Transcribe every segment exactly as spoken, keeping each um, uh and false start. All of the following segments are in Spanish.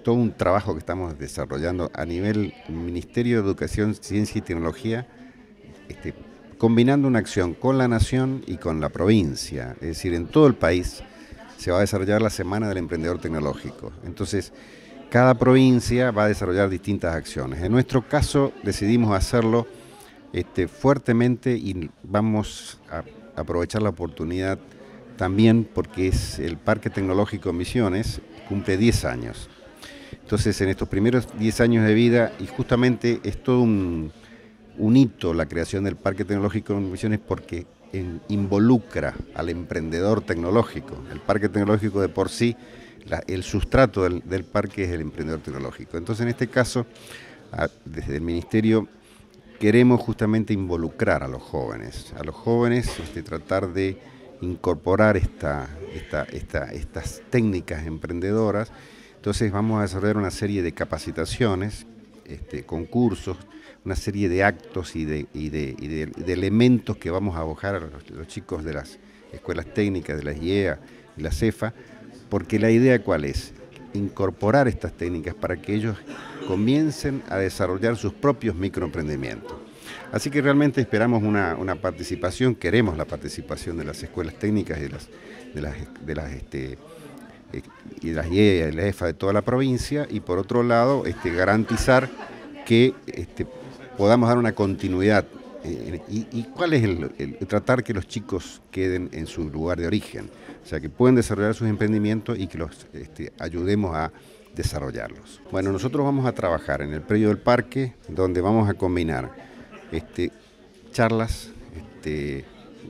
todo un trabajo que estamos desarrollando a nivel Ministerio de Educación, Ciencia y Tecnología, este, combinando una acción con la nación y con la provincia. Es decir, en todo el país se va a desarrollar la Semana del Emprendedor Tecnológico. Entonces, cada provincia va a desarrollar distintas acciones. En nuestro caso decidimos hacerlo este, fuertemente y vamos a aprovechar la oportunidad también porque es el Parque Tecnológico Misiones, cumple diez años. Entonces, en estos primeros diez años de vida, y justamente es todo un, un hito la creación del Parque Tecnológico Misiones porque en, involucra al emprendedor tecnológico. El Parque Tecnológico de por sí, la, el sustrato del, del parque es el emprendedor tecnológico. Entonces, en este caso, a, desde el Ministerio queremos justamente involucrar a los jóvenes, a los jóvenes este, tratar de incorporar esta, esta, esta, estas técnicas emprendedoras. Entonces vamos a desarrollar una serie de capacitaciones, este, concursos, una serie de actos y de, y de, y de, de elementos que vamos a abocar a los, los chicos de las escuelas técnicas, de las I E A y la CEFA, porque la idea ¿cuál es? Incorporar estas técnicas para que ellos comiencen a desarrollar sus propios microemprendimientos. Así que realmente esperamos una, una participación, queremos la participación de las escuelas técnicas y de las, de las, de las, este, y de las I E A y la EFA de toda la provincia, y por otro lado este, garantizar que este, podamos dar una continuidad. Eh, y, y cuál es el, el, el tratar que los chicos queden en su lugar de origen, o sea que pueden desarrollar sus emprendimientos y que los este, ayudemos a desarrollarlos. Bueno, nosotros vamos a trabajar en el predio del parque, donde vamos a combinar este, charlas, este,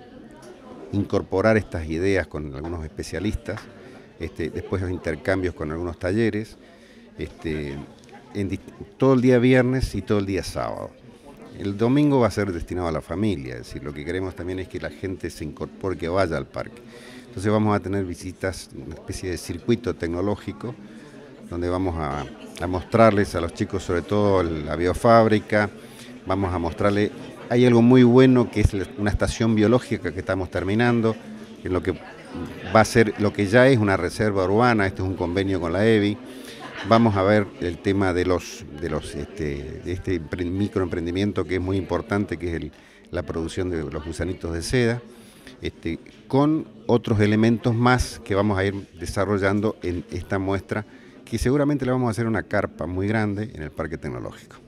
incorporar estas ideas con algunos especialistas, este, después los intercambios con algunos talleres, este, en, todo el día viernes y todo el día sábado. El domingo va a ser destinado a la familia, es decir, lo que queremos también es que la gente se incorpore, que vaya al parque. Entonces vamos a tener visitas, una especie de circuito tecnológico, donde vamos a, a mostrarles a los chicos sobre todo la biofábrica, vamos a mostrarles, hay algo muy bueno que es una estación biológica que estamos terminando, en lo que va a ser, lo que ya es una reserva urbana, esto es un convenio con la E B I. Vamos a ver el tema de los de los este, de este microemprendimiento que es muy importante, que es el, la producción de los gusanitos de seda, este, con otros elementos más que vamos a ir desarrollando en esta muestra, que seguramente le vamos a hacer una carpa muy grande en el Parque Tecnológico.